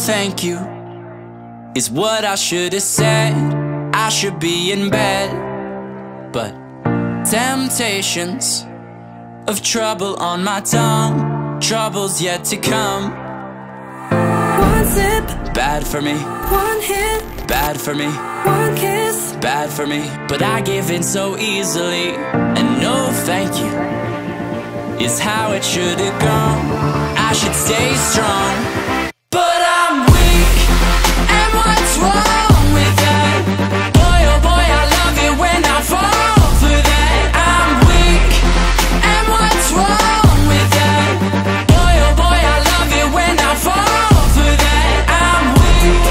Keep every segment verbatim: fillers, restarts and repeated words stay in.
thank you is what I should have said. I should be in bed, but temptations of trouble on my tongue, trouble's yet to come. One sip, bad for me. One hit, bad for me. One kiss, bad for me. But I give in so easily, and no thank you is how it should have gone. I should stay strong, but I'm weak, and what's wrong with that? Boy, oh boy, I love it when I fall for that. I'm weak, and what's wrong with that? Boy, oh boy, I love it when I fall for that. I'm weak,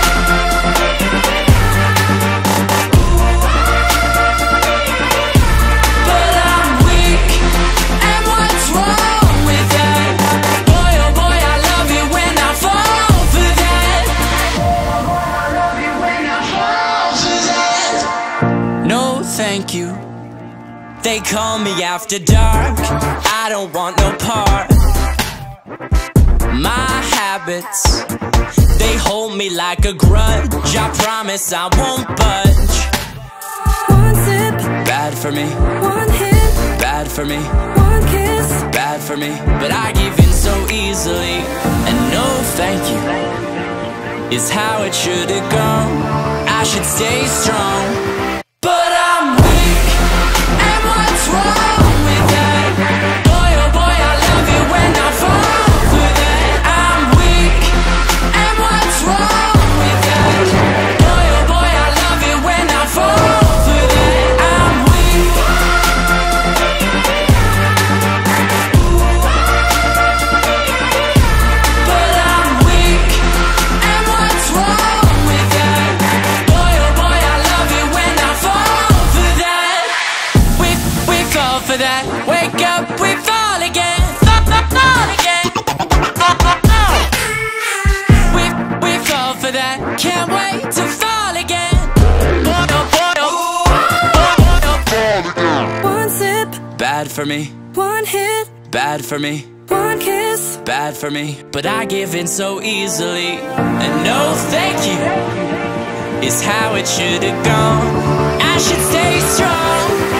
but I'm weak, and what's wrong with that? Boy, oh boy, I love it when I fall for that. I love it when I fall for that. No, thank you. They call me after dark, I don't want no part. My habits, they hold me like a grudge. I promise I won't budge. one sip, Bad for me, one hit, bad for me, one kiss, bad for me. But I give in so easily, and no thank you is how it should have gone. I should stay strong, but I'm weak, and what's wrong with that? Boy, oh boy, I love it when I fall for that. I'm weak, and what's wrong with that? Boy, oh boy, I love it when I fall for that. I'm weak, but I'm weak, and what's wrong with that? Boy, oh boy, I love it when I fall for that. We, we fall for that. Wake up, we fall again. Fall, fall, fall again. We, we fall for that. Can't wait to fall again. Boy, oh boy, oh. Boy, oh, boy. one sip, Bad for me, one hit, bad for me, one kiss, bad for me. But I give in so easily, and no thank you is how it should have gone. I should stay strong,